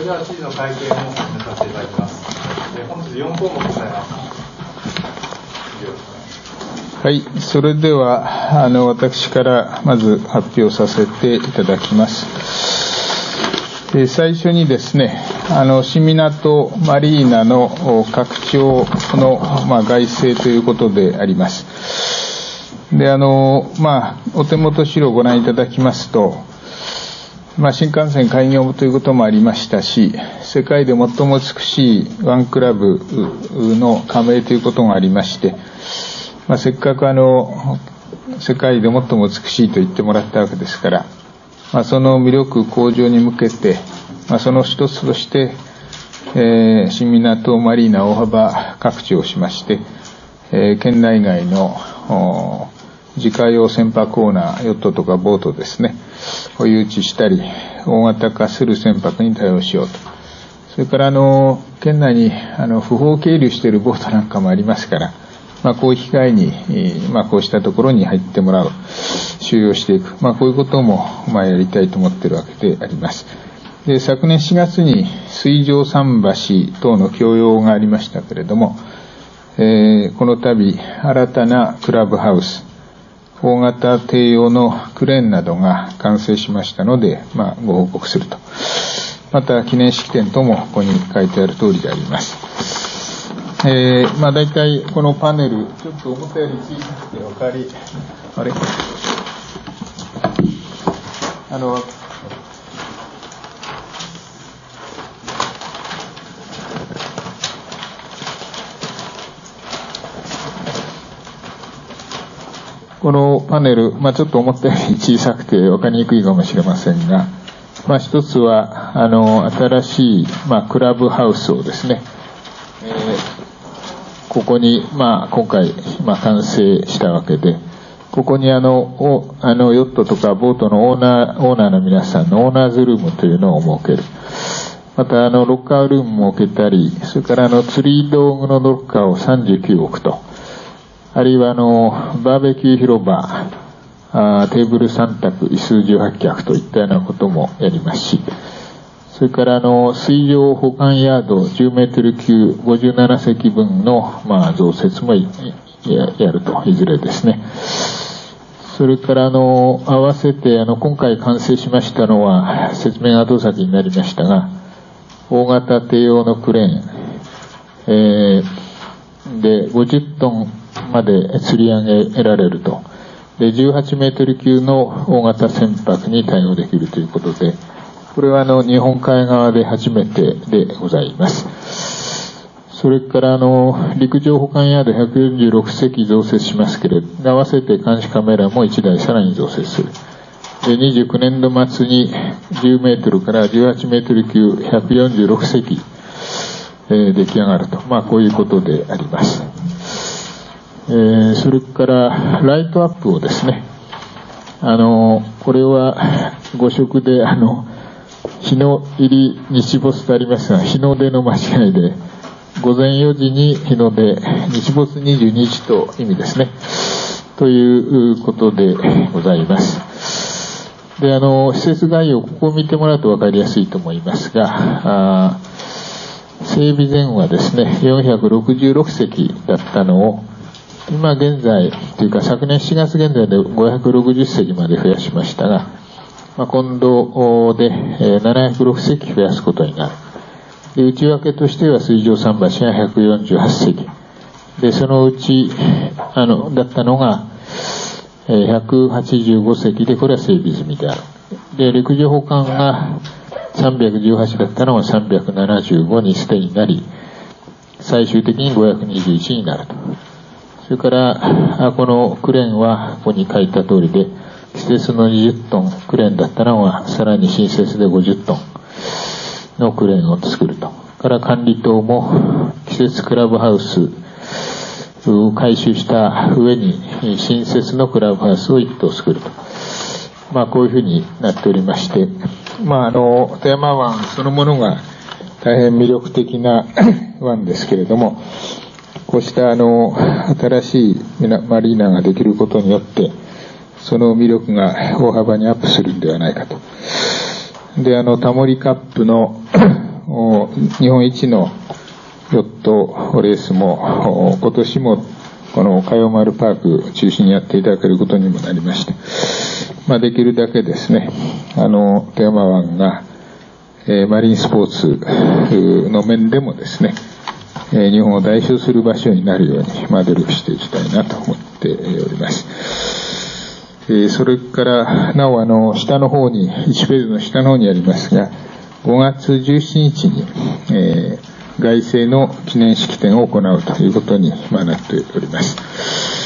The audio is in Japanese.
れでは知事の会見を始めさせていただきます。本日4項目ございます。 はい、それでは私からまず発表させていただきます。最初にですね、新港マリーナの拡張の、外製ということであります。で、お手元資料をご覧いただきますと、新幹線開業ということもありましたし、世界で最も美しいワンクラブの加盟ということがありまして、せっかく世界で最も美しいと言ってもらったわけですから、その魅力向上に向けて、その一つとして、新港マリーナ大幅拡張しまして、県内外の自家用船舶オーナー、ヨットとかボートですね、を誘致したり、大型化する船舶に対応しようと。それから県内に不法係留しているボートなんかもありますから、こういう機会に、こうしたところに入ってもらう、収容していく、こういうことも、やりたいと思っているわけであります。で、昨年4月に水上桟橋等の供用がありましたけれども、この度、新たなクラブハウス、大型艇用のクレーンなどが完成しましたので、ご報告すると。また、記念式典ともここに書いてある通りであります。大体このパネル、ちょっと思ったより小さくておかわり、このパネル、ちょっと思ったより小さくて分かりにくいかもしれませんが、一つは、新しい、クラブハウスをですね、ここに、今回、完成したわけで、ここにヨットとかボートのオーナーの皆さんのオーナーズルームというのを設ける。また、ロッカールームを設けたり、それから釣り道具のロッカーを39置くと。あるいはバーベキュー広場、テーブル3卓、椅子18脚といったようなこともやりますし、それから水上保管ヤード10メートル級57隻分の増設もやると、いずれですね。それから合わせて今回完成しましたのは説明が後先になりましたが、大型艇用のクレーン、で50トンまで吊り上げられると。で、18メートル級の大型船舶に対応できるということで、これは日本海側で初めてでございます。それから陸上保管ヤード146隻増設しますけれど、合わせて監視カメラも1台さらに増設する。で、29年度末に10メートルから18メートル級146隻、出来上がると。こういうことであります。それからライトアップをですね、これはご色で日の入り日没とありますが、日の出の間違いで、午前4時に日の出、日没22時と意味ですね。ということでございます。で、施設概要、ここを見てもらうと分かりやすいと思いますが、整備前はですね、466隻だったのを、今現在というか昨年7月現在で560隻まで増やしましたが、今度で706隻増やすことになる。で、内訳としては水上桟橋が148隻。で、そのうち、だったのが、185隻で、これは整備済みである。で、陸上保管が318だったのが375に捨てになり、最終的に521になると。それから、このクレーンは、ここに書いた通りで、季節の20トンクレーンだったのは、さらに新設で50トンのクレーンを作ると。から管理棟も、季節クラブハウスを改修した上に、新設のクラブハウスを1棟作ると。こういうふうになっておりまして、富山湾そのものが大変魅力的な湾ですけれども、こうした新しいマリーナができることによって、その魅力が大幅にアップするんではないかと。で、タモリカップの日本一のヨットレースも今年もこのかよまるパークを中心にやっていただけることにもなりまして、できるだけですね、富山湾が、マリンスポーツの面でもですね、日本を代表する場所になるように、努力していきたいなと思っております。それからなお下の方に1ページの下の方にありますが、5月17日に、凱旋の記念式典を行うということになっております。